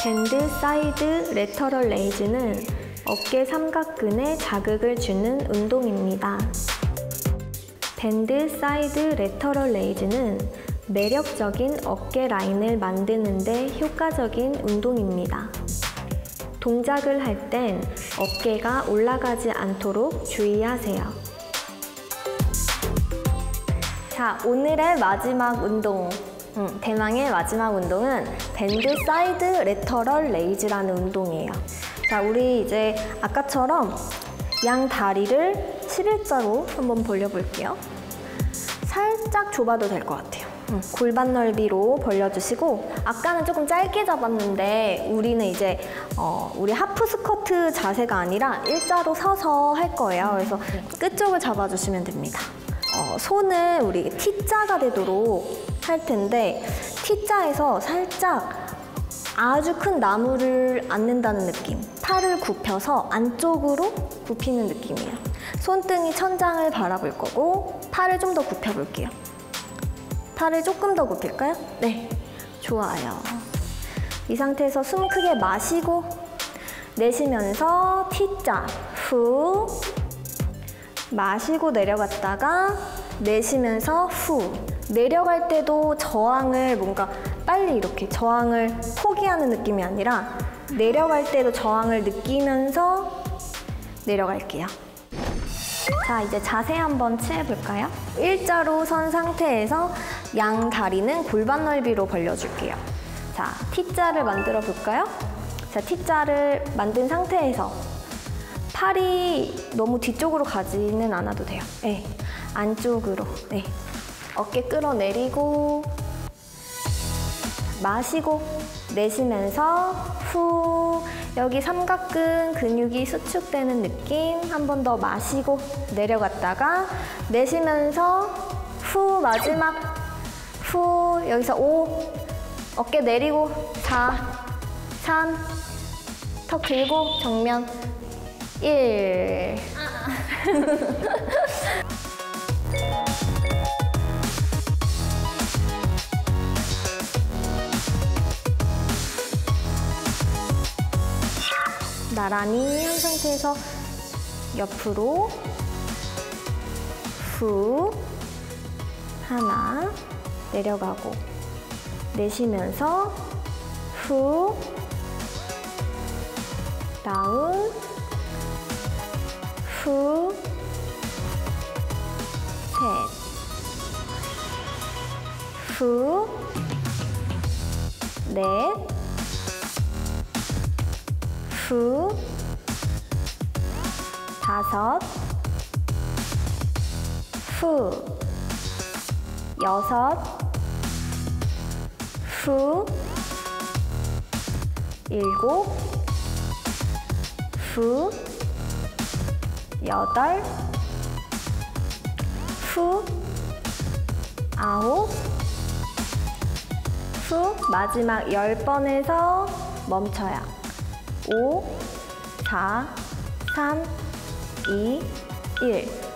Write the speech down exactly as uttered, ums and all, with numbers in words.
밴드 사이드 레터럴 레이즈는 어깨 삼각근에 자극을 주는 운동입니다. 밴드 사이드 레터럴 레이즈는 매력적인 어깨 라인을 만드는 데 효과적인 운동입니다. 동작을 할 땐 어깨가 올라가지 않도록 주의하세요. 자, 오늘의 마지막 운동, 음, 대망의 마지막 운동은 밴드 사이드 레터럴 레이즈라는 운동이에요. 자, 우리 이제 아까처럼 양 다리를 십일자로 한번 벌려볼게요. 살짝 좁아도 될 것 같아요. 음, 골반 넓이로 벌려주시고, 아까는 조금 짧게 잡았는데 우리는 이제 어, 우리 하프 스쿼트 자세가 아니라 일자로 서서 할 거예요. 그래서 끝쪽을 잡아주시면 됩니다. 어, 손은 우리 T자가 되도록 할 텐데, T자에서 살짝 아주 큰 나무를 앉는다는 느낌, 팔을 굽혀서 안쪽으로 굽히는 느낌이에요. 손등이 천장을 바라볼 거고, 팔을 좀 더 굽혀볼게요. 팔을 조금 더 굽힐까요? 네, 좋아요. 이 상태에서 숨 크게 마시고 내쉬면서 T자, 후, 마시고 내려갔다가 내쉬면서 후. 내려갈 때도 저항을 뭔가 빨리 이렇게 저항을 포기하는 느낌이 아니라 내려갈 때도 저항을 느끼면서 내려갈게요. 자, 이제 자세 한번 취해볼까요? 일자로 선 상태에서 양 다리는 골반 넓이로 벌려줄게요. 자, T자를 만들어 볼까요? 자, T자를 만든 상태에서 팔이 너무 뒤쪽으로 가지는 않아도 돼요. 네, 안쪽으로. 네. 어깨 끌어내리고 마시고 내쉬면서 후. 여기 삼각근 근육이 수축되는 느낌. 한 번 더 마시고 내려갔다가 내쉬면서 후. 마지막 후. 여기서 오. 어깨 내리고 사, 삼. 턱 들고 정면 일. 나란히 한 상태에서 옆으로 후. 하나 내려가고 내쉬면서 후. 다운 후. 셋. 후. 넷. 후. 다섯. 후. 여섯. 후. 일곱. 후. 여덟. 후. 아홉. 후. 마지막 열 번에서 멈춰요. 오, 사, 삼, 이, 일.